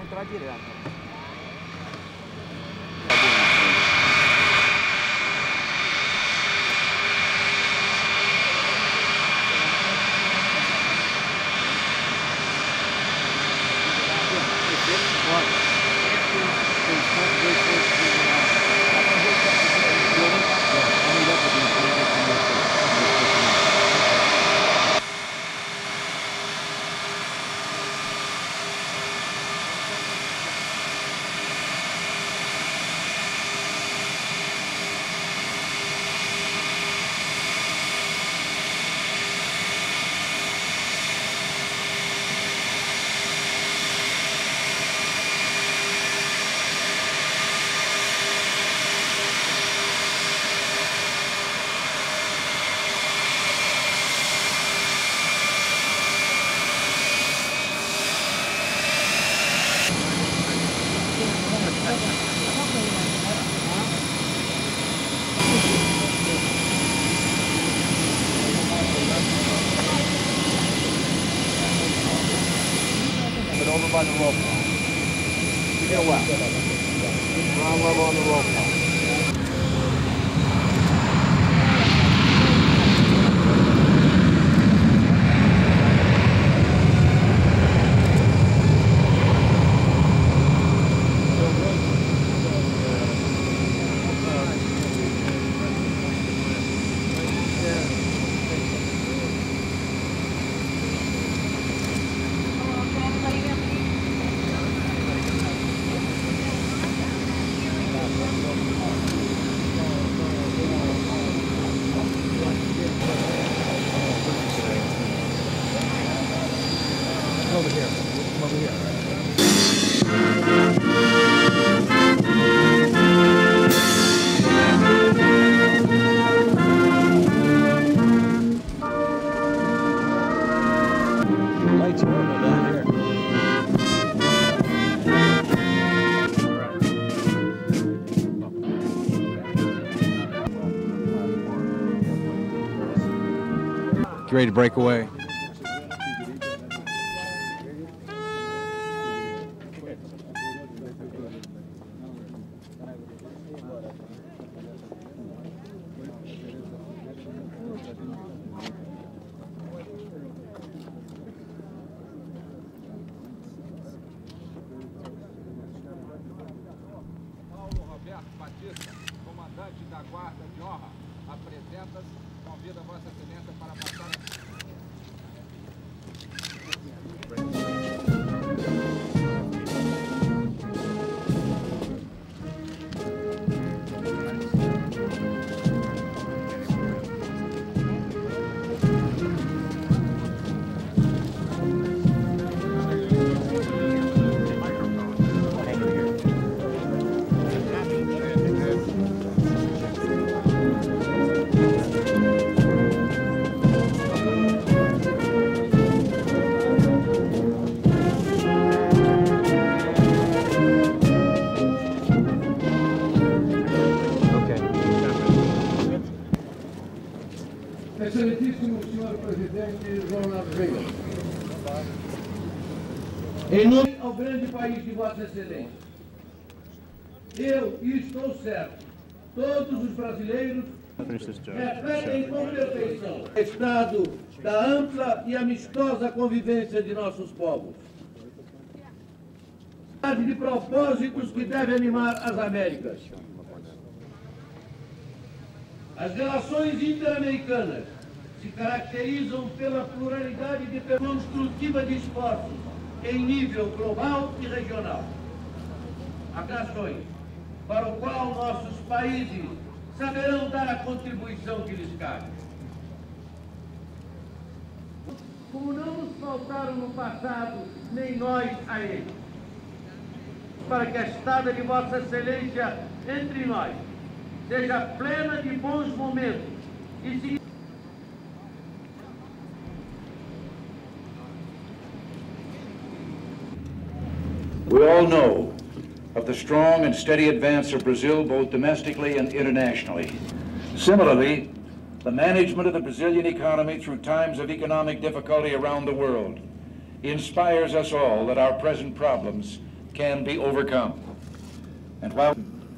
entrar direto. Over by the rope now. To your left. Ground level on the rope now. Over here. Over here. The light's horrible down here. Get ready to break away. Comandante da Guarda de Honra, apresenta-se, convida Vossa Excelência para passar. Excelentíssimo Senhor Presidente Ronald Reagan, em nome ao grande país de Vossa Excelência, eu, e estou certo, todos os brasileiros repetem com perfeição o estado da ampla e amistosa convivência de nossos povos. De propósitos que devem animar as Américas. As relações interamericanas se caracterizam pela pluralidade de construtiva de esforços em nível global e regional. Ações para o qual nossos países saberão dar a contribuição que lhes cabe. Como não nos faltaram no passado, nem nós a eles, para que a estada de Vossa Excelência entre nós seja plena de bons momentos e se... We all know of the strong and steady advance of Brazil both domestically and internationally. Similarly, the management of the Brazilian economy through times of economic difficulty around the world inspires us all that our present problems can be overcome. And while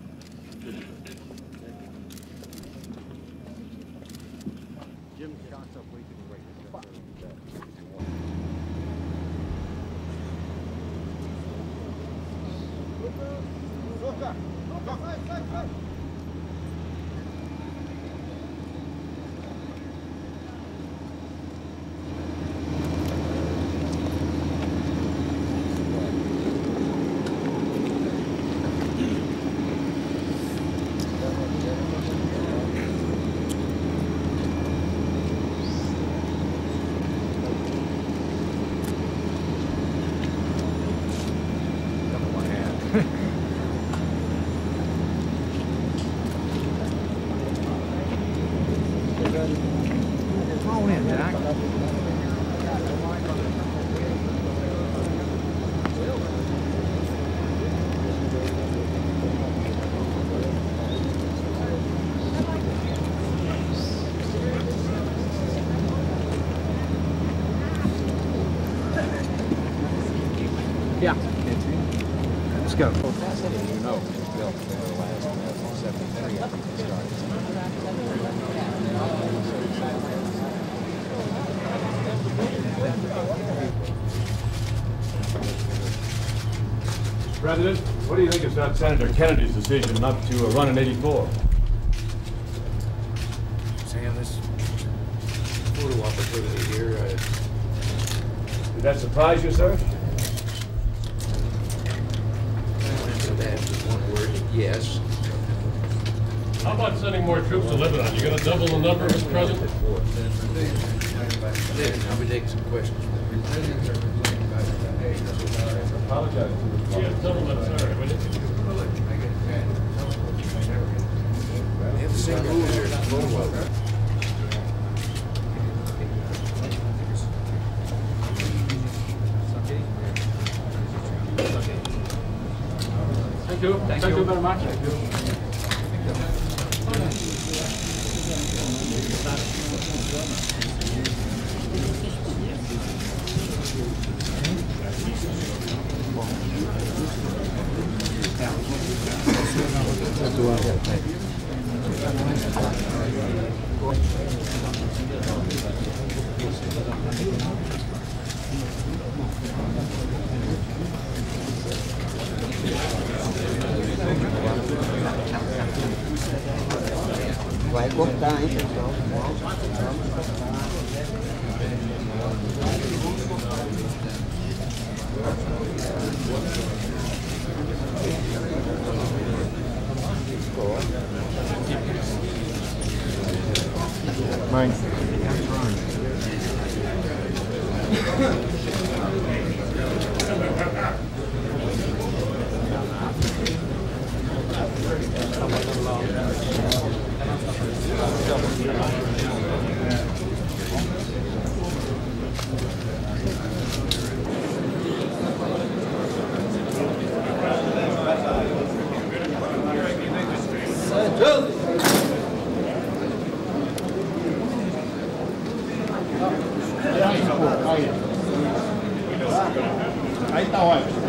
Yeah. Let's go. You know, built in the last 73, I think it Mr. President, what do you think about Senator Kennedy's decision not to run in '84? Sam, this photo opportunity here, Did that surprise you, sir? that is one word, yes. How about sending more troops to Lebanon? You gonna double the number, Mr. President? I'll be taking some questions. Apologize. Yeah, gentlemen, sorry. They have the same rules here as the photo. Thank you. Thank you very much. Thank you. Vai cortar, hein, pessoal? Mãe. Aí tá ótimo.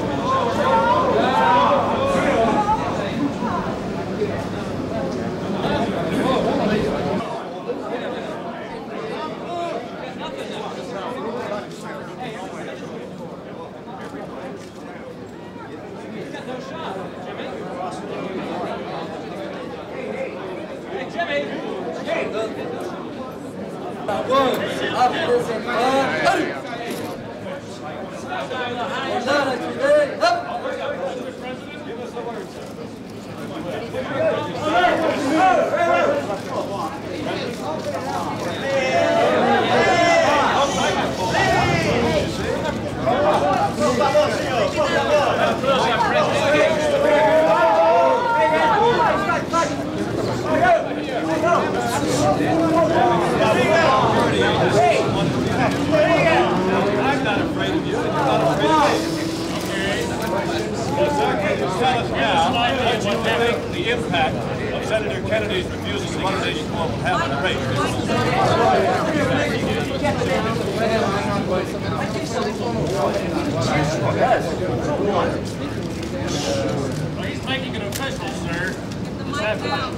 I'm not afraid of you. You're not afraid of me. Tell us now what you think the impact of Senator Kennedy's refusal to engage in will have on the race. Well, he's making it official, sir. This afternoon.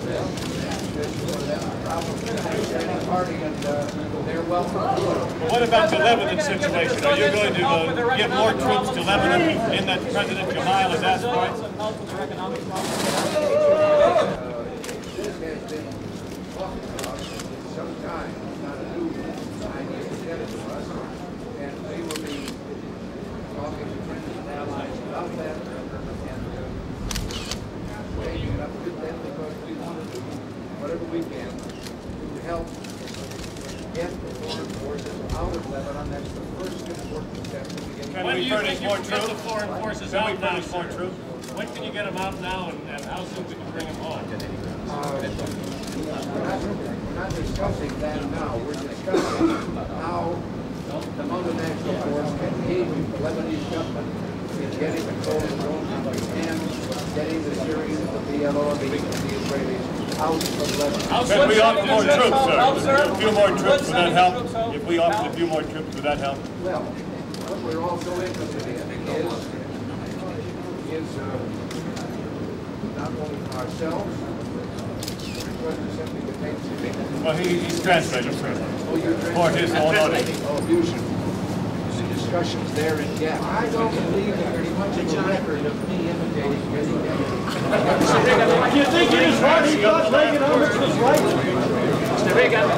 What about the Lebanon situation? Are you going to give more troops to Lebanon in that President Gamal has asked for it? This has been talked about some time. It's not a new idea presented to us, and we will be talking to friends and allies about that and taking it up with them because we want to do whatever we can to help get the foreign forces out of Lebanon. That's the first important step to beginning. When do you think you can get the foreign forces out now, sir? When can you get them out now, and how soon can you bring them home? We're not discussing that now. We're discussing how the multinational force can aid the Lebanese government in getting control of their own country and getting the Syrians, the PLO, and the Israelis out of Lebanon. Can we offer more troops, sir? A few more troops, would that help? If we offered a few more troops, would that help? Well, what we're also interested in is not only ourselves, simply to take civilians. Well, he's translated, sir. Oh, you're For his own audience. Oh, you should. The discussions there in Gap. I don't believe that there's much of a record of me imitating Billy Gates. You think it is right? He thought Reaganomics was right. Mr. Reagan.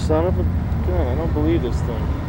Son of a gun, I don't believe this thing.